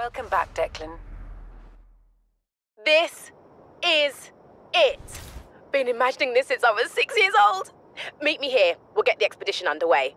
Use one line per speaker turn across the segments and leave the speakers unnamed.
Welcome back, Declan.
This is it. Been imagining this since I was 6 years old. Meet me here. We'll get the expedition underway.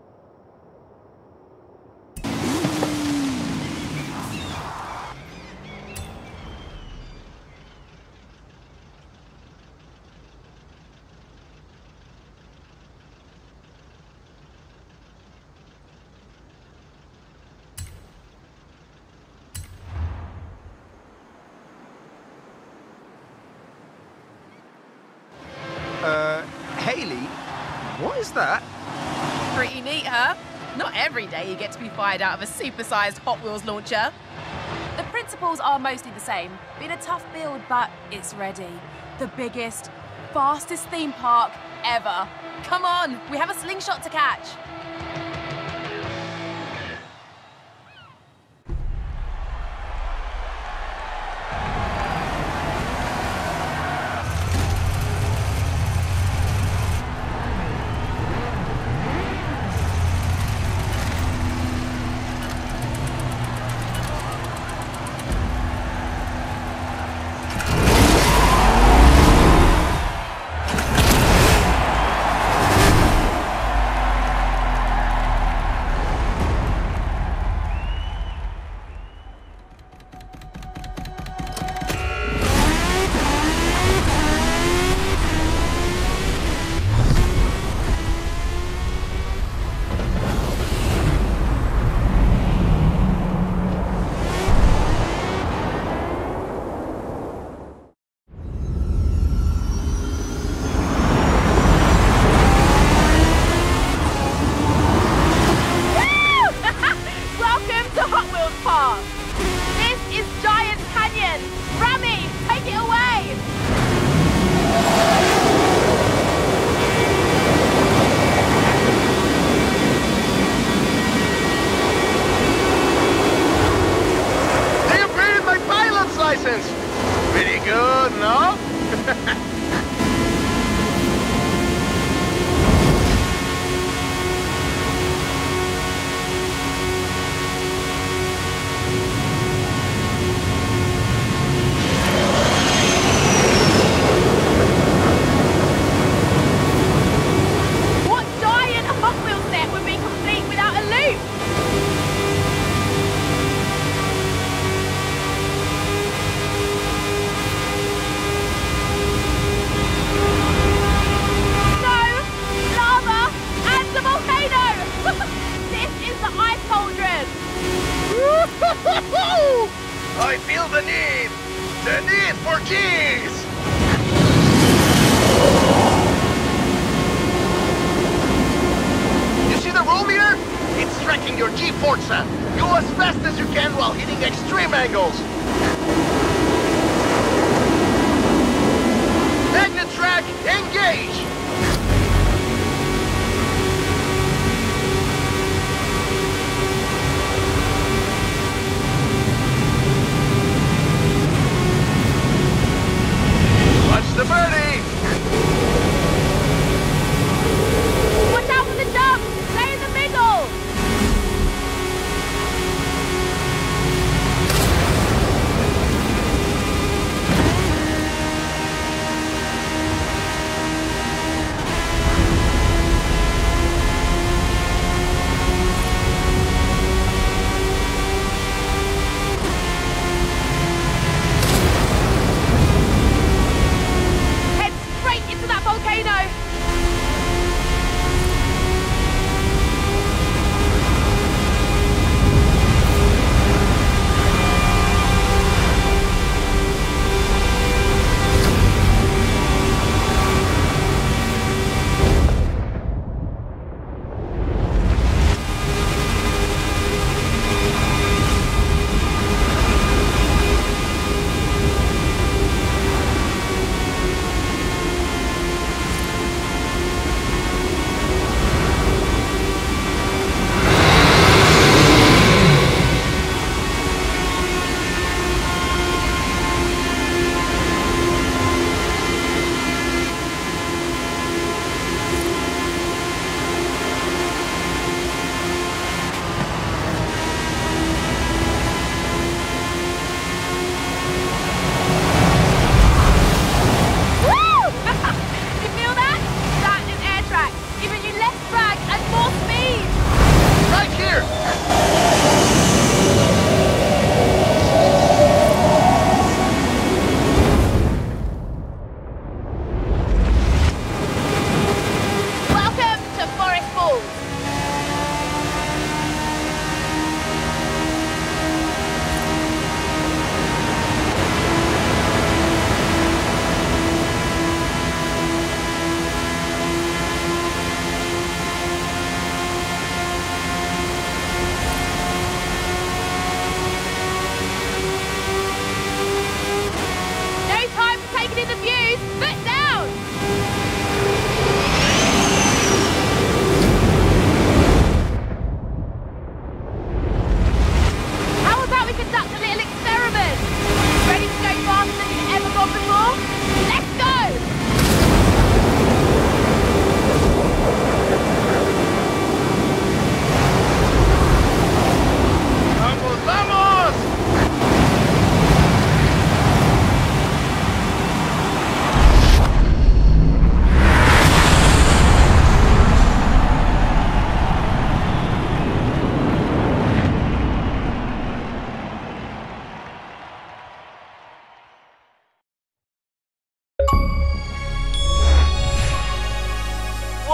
Hayley? What is that?
Pretty neat, huh? Not every day you get to be fired out of a supersized Hot Wheels launcher.
The principles are mostly the same. Been a tough build, but it's ready. The biggest, fastest theme park ever. Come on, we have a slingshot to catch.
Pretty good, no?
What giant Hot Wheels set would be complete without a loop?
I feel the need for cheese! You see the roll meter? It's tracking your G-Forza. Go as fast as you can while hitting extreme angles. Magnet track, engage! The birdie!
Watch out for the jump! Stay in the middle!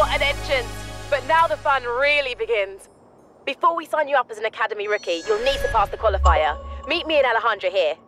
What an entrance! But now the fun really begins. Before we sign you up as an Academy rookie, you'll need to pass the qualifier. Meet me and Alejandra here.